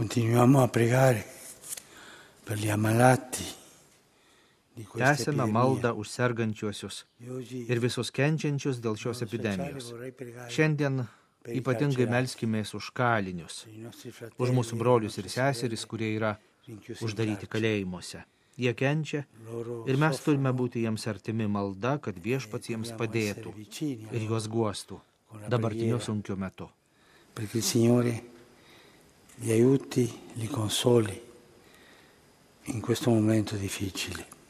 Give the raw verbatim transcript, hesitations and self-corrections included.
Continuiamo a pregare per gli ammalati. Tęsime maldą už sergančiuosius ir visus kenčiančius dėl šios epidemijos. Šiandien ypatingai melskimės už kalinius, už mūsų brolius ir seseris, kurie yra uždaryti kalėjimuose. Jie kenčia ir mes turime būti jiems artimi malda, kad Viešpats jiems padėtų ir juos guostų dabartiniu sunkiu metu. Perché il Signore li aiuti, li consoli in questo momento difficile.